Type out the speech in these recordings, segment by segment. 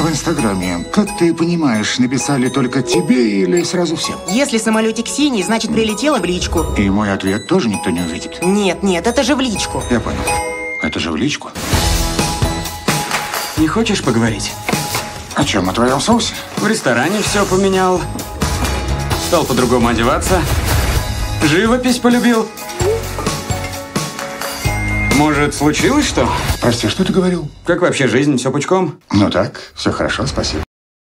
в Инстаграме, как ты понимаешь, написали только тебе или сразу всем? Если самолетик синий, значит прилетело в личку. И мой ответ тоже никто не увидит? Нет, это же в личку. Я понял. Это же в личку. Не хочешь поговорить? О чем? О твоем соусе? В ресторане все поменял. Стал по-другому одеваться. Живопись полюбил. Может, случилось что? Прости, что ты говорил? Как вообще жизнь? Все пучком? Ну так, все хорошо, спасибо.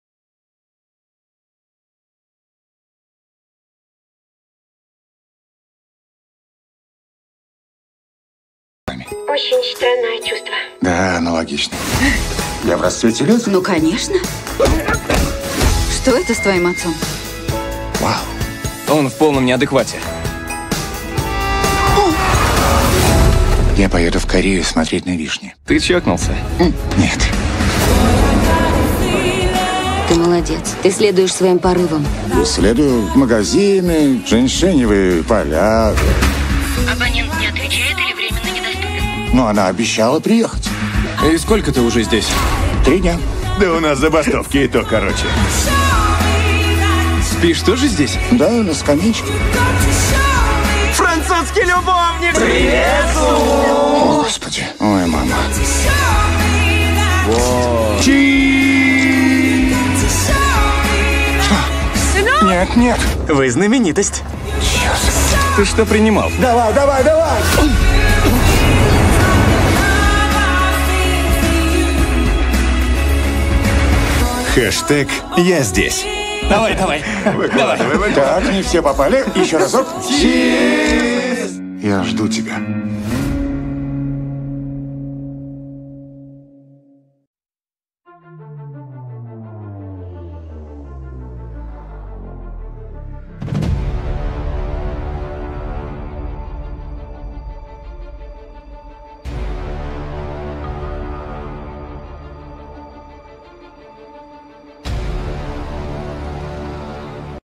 Очень странное чувство. Да, аналогично. Я в расцвете лет? Ну, конечно. Что это с твоим отцом? Вау. Он в полном неадеквате. Я поеду в Корею смотреть на вишни. Ты чокнулся? Нет. Ты молодец. Ты следуешь своим порывам. Исследую магазины, женьшеневые поля. Абонент не отвечает или временно недоступен? Но она обещала приехать. И сколько ты уже здесь? 3 дня. Да у нас забастовки и то короче. Спишь тоже здесь? Да, на скамеечке. Французский любовник! О, Господи. Ой, мама. Что? Нет, нет. Вы знаменитость. Ты что принимал? Давай, давай, давай. Хэштег «Я здесь». Давай. Так, не все попали. Еще разок. Я жду тебя.